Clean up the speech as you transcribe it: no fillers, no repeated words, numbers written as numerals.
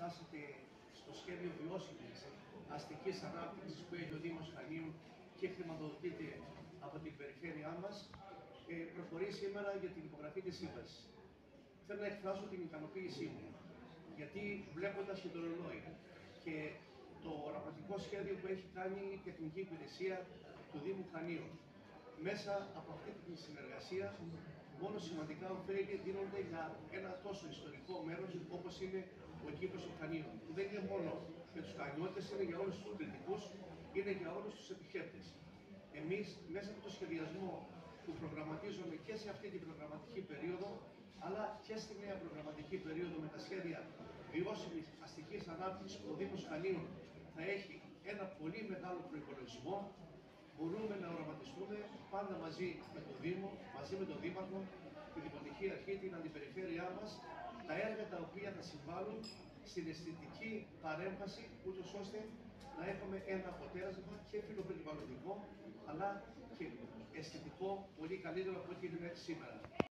εξετάσετε στο σχέδιο βιώσιμης αστικής ανάπτυξης που έχει ο Δήμος Χανίων και χρηματοδοτείται από την περιφέρειά μας, προχωρεί σήμερα για την υπογραφή της σύμβασης. Θέλω να εκφράσω την ικανοποίησή μου, γιατί βλέποντας και το ρολόι και το οραματικό σχέδιο που έχει κάνει η τεχνική υπηρεσία του Δήμου Χανίων, μέσα από αυτή τη συνεργασία, μόνο σημαντικά ωφέλη δίνονται για ένα τόσο ιστορικό μέρος όπως είναι ο κήπος των Χανίων. Που δεν είναι μόνο για τους χανιώτες, είναι για όλους τους κριτικούς, είναι για όλους τους επισκέπτες. Εμείς, μέσα από το σχεδιασμό που προγραμματίζουμε και σε αυτή την προγραμματική περίοδο, αλλά και στη νέα προγραμματική περίοδο με τα σχέδια βιώσιμης αστικής ανάπτυξης που ο Δήμος Χανίων θα έχει ένα πολύ μεγάλο προϋπολογισμό, μπορούμε να οραματιστούμε πάντα μαζί με το Δήμο, μαζί με τον Δήμαρχο, τη Δημοτική Αρχή, την Αντιπεριφέρειά μας, τα έργα τα οποία θα συμβάλλουν στην αισθητική παρέμβαση, ούτως ώστε να έχουμε ένα αποτέλεσμα και φιλοπεριβαλλοντικό, αλλά και αισθητικό πολύ καλύτερο από ό,τι είναι σήμερα.